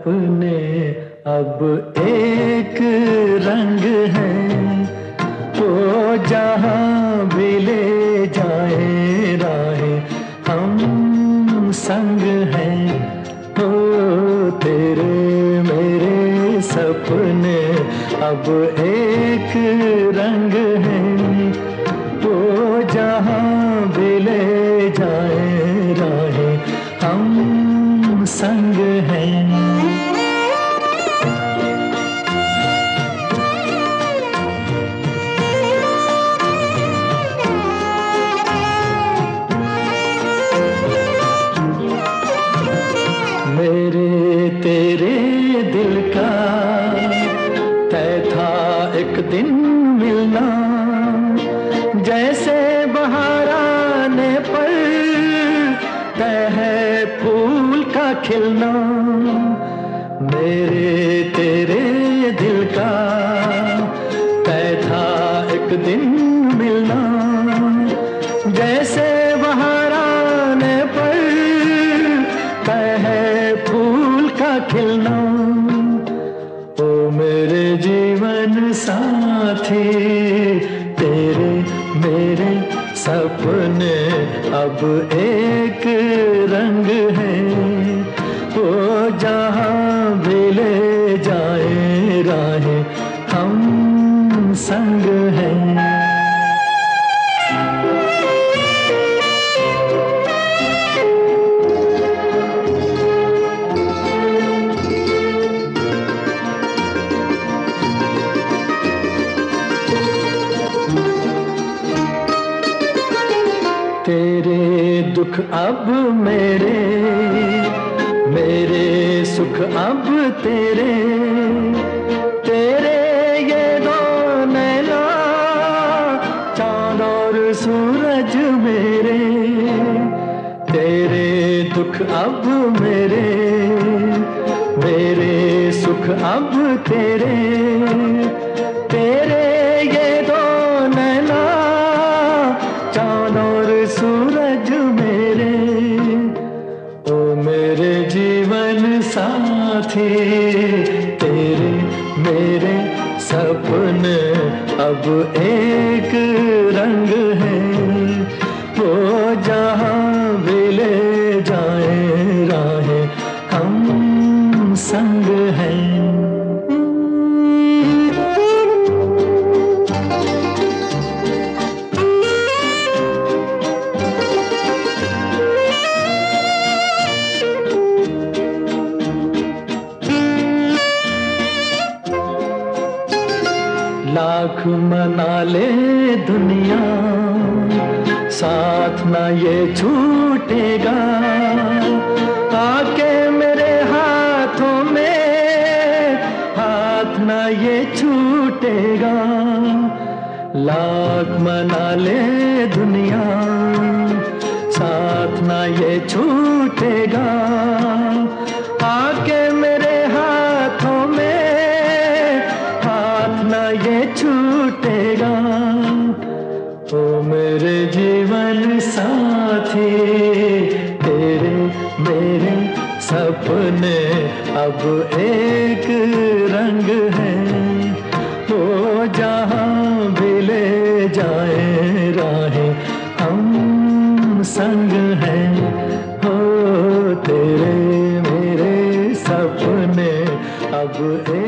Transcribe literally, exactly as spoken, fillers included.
सपने अब एक रंग हैं, वो जहाँ भी ले जाए राहें हम संग हैं। हो तेरे मेरे सपने अब एक रंग हैं, वो जहाँ भी ले जाए राहें हम संग हैं। मेरे तेरे दिल का तय था एक दिन मिलना, जैसे बहार आने पर तय है फूल का खिलना। मेरे तेरे दिल का तय था एक दिन मिलना, जैसे बहार आने पर तय है फूल का खिलना। ओ मेरे जीवन साथी तेरे मेरे सपने अब एक रंग हैं, वो जहाँ भी ले जाए राहें हम संग हैं। तेरे दुख अब मेरे, मेरे सुख अब तेरे, तेरे ये दो नैना चाँद और सूरज मेरे। तेरे दुख अब मेरे, मेरे सुख अब तेरे, तेरे ये दो नैना चाँद और सूरज मेरे। ओ मेरे जीवन साथी तेरे मेरे सपने अब एक रंग हैं, वो जहाँ भी ले जाए राहें हम संग हैं। लाख मना ले दुनिया साथ ना ये छूटेगा, आके मेरे हाथों में हाथ ना ये छूटेगा। लाख मना ले दुनिया साथ ना ये छूटेगा, आके मेरे हाथों में हाथ ना ये छूटेगा। ओ मेरे जीवन साथी तेरे मेरे सपने अब एक रंग हैं, वो जहाँ भी ले जाए राहें हम संग हैं। हो तेरे मेरे सपने अब एक